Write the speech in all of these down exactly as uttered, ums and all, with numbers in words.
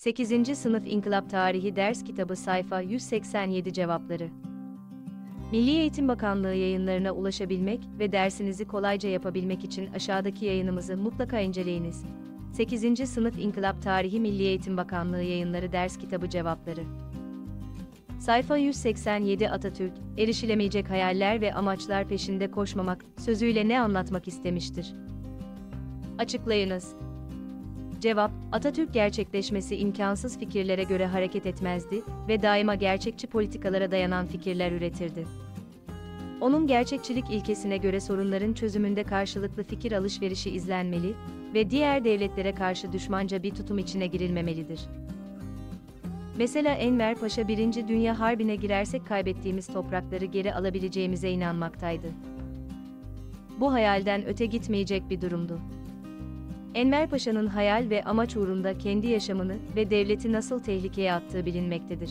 sekizinci Sınıf İnkılap Tarihi Ders Kitabı Sayfa yüz seksen yedi Cevapları. Milli Eğitim Bakanlığı yayınlarına ulaşabilmek ve dersinizi kolayca yapabilmek için aşağıdaki yayınımızı mutlaka inceleyiniz. sekizinci Sınıf İnkılap Tarihi Milli Eğitim Bakanlığı Yayınları Ders Kitabı Cevapları. Sayfa yüz seksen yedi Atatürk, erişilemeyecek hayaller ve amaçlar peşinde koşmamak sözüyle ne anlatmak istemiştir? Açıklayınız. Cevap, Atatürk gerçekleşmesi imkansız fikirlere göre hareket etmezdi ve daima gerçekçi politikalara dayanan fikirler üretirdi. Onun gerçekçilik ilkesine göre sorunların çözümünde karşılıklı fikir alışverişi izlenmeli ve diğer devletlere karşı düşmanca bir tutum içine girilmemelidir. Mesela Enver Paşa Birinci Dünya Harbi'ne girersek kaybettiğimiz toprakları geri alabileceğimize inanmaktaydı. Bu hayalden öte gitmeyecek bir durumdu. Enver Paşa'nın hayal ve amaç uğrunda kendi yaşamını ve devleti nasıl tehlikeye attığı bilinmektedir.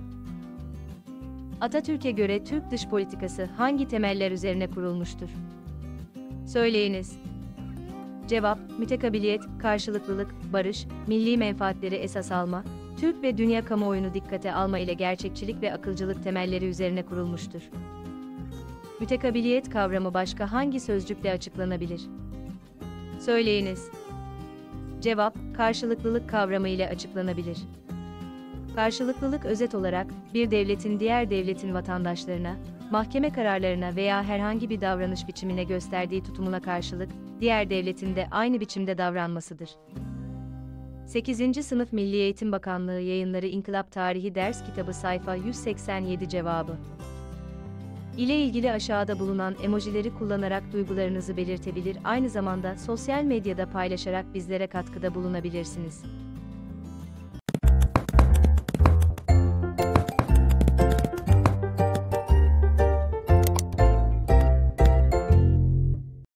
Atatürk'e göre Türk dış politikası hangi temeller üzerine kurulmuştur? Söyleyiniz. Cevap, mütekabiliyet, karşılıklılık, barış, milli menfaatleri esas alma, Türk ve dünya kamuoyunu dikkate alma ile gerçekçilik ve akılcılık temelleri üzerine kurulmuştur. Mütekabiliyet kavramı başka hangi sözcükle açıklanabilir? Söyleyiniz. Cevap, karşılıklılık kavramı ile açıklanabilir. Karşılıklılık özet olarak, bir devletin diğer devletin vatandaşlarına, mahkeme kararlarına veya herhangi bir davranış biçimine gösterdiği tutumuna karşılık, diğer devletin de aynı biçimde davranmasıdır. sekizinci Sınıf Milli Eğitim Bakanlığı Yayınları İnkılap Tarihi Ders Kitabı Sayfa yüz seksen yedi Cevabı ile ilgili aşağıda bulunan emojileri kullanarak duygularınızı belirtebilir, aynı zamanda sosyal medyada paylaşarak bizlere katkıda bulunabilirsiniz.